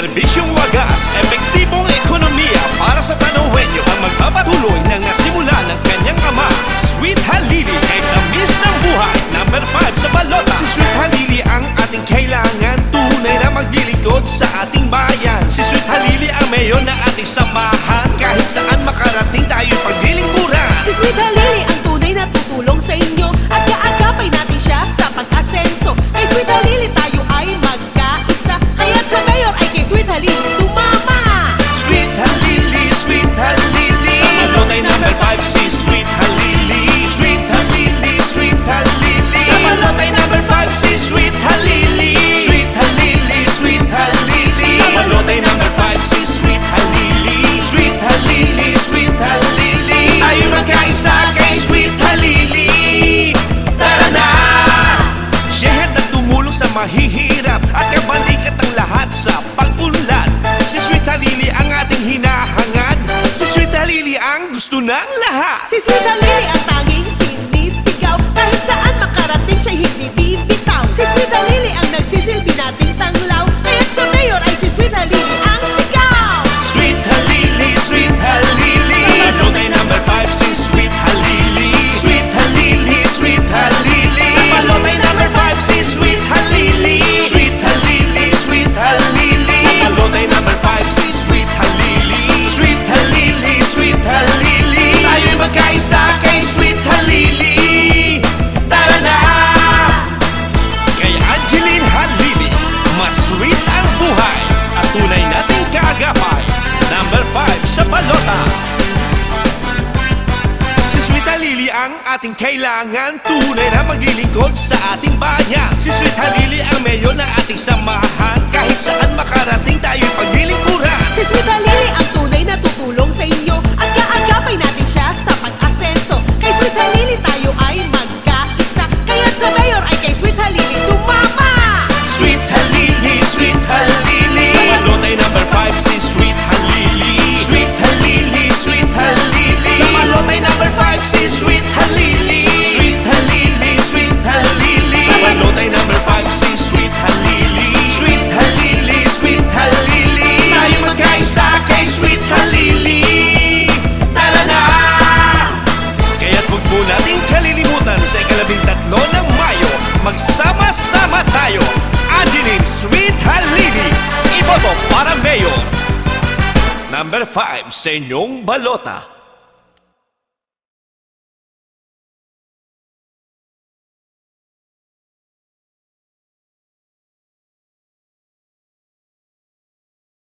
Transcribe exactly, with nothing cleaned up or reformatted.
Serbisyong wagas, epektibong ekonomiya para sa Tanoeño ang magpapatuloy na nga simula ng kanyang ama. Sweet Halili, kay tamis ng buhay. Number five sa balota. Si Sweet Halili ang ating kailangan, tunay na maglilingkod sa ating bayan. Si Sweet Halili ang mayor na ating samahan, kahit saan makarating tayo'y paglilingkuran. Si Sweet Halili ang tunay na tutulong sa inyo at kaagapay natin siya sa pag-asenso. Kay Sweet Halili tayo ay magkaisa, kaya't sa mayor ay kay Sweet Halili sumama. Sweet Halili, Sweet Halili, sa balotay number five si Sweet Halili. Sweet Halili, Sweet Halili, sa balotay number five si Sweet Halili. Sweet Halili, Sweet Halili, sa balotay number five si Sweet Halili. Sweet Halili, Sweet Halili, tayo magkaisa kay Sweet Halili. Tara na! Siya ang tumulong sa mahihirap at kabalikat ang lahat sa pag-unlad. Si Sweet Halili ang ating hinahangad, si Sweet Halili ang gusto ng lahat. Si Sweet Halili ang tanging sinisigaw, kahit saan makarating siya'y hindi bibitaw. Si Sweet Halili ang nagsisilbi nating tanglaw, kaya't sa mayor ay si Sweet Halili ang sigaw. Sweet Halili, Sweet Halili, sa balotay number five si Sweet Halili. Sweet Halili, Sweet Halili, sa balotay number five si Sweet Halili. Sweet Halili, Sweet Halili, sa balotay number five si Sweet Halili. Sweet Halili, Sweet Halili, tayo'y magkaisa kay Sweet Halili. Tara na! Kay Angeline Halili, mas sweet ang buhay at tunay nating kaagapay. Number five sa balota. Si Sweet Halili ang ating kailangan, tunay na maglilingkod sa ating bayan. Si Sweet Halili ang mayor na ating samahan, kahit saan makarating tayo'y paglilingkuran. Si Sweet Halili ang tunay na tutulong sa inyo at kaagapay natin siya sa pag-asenso. Kay Sweet Halili tayo ay magkaisa, kaya't sa mayor ay kay Sweet Halili sumama. Sweet Halili, Sweet Halili, sa balotay number five si Sweet Halili. Sweet Halili, Sweet Halili, sa balotay number five si Sweet Halili. Sweet Halili, Sweet Halili, sa balotay number five si Sweet Halili. Sweet Halili, Sweet Halili, tayo magkaisa kay Sweet Halili. Tara na! Kaya't huwag mo nating kalilimutan sa ikalabing tatlo ng Mayo, magsama-sama tayo. Angeline Sweet Halili, iboto para mayor. Number five sa inyong balota.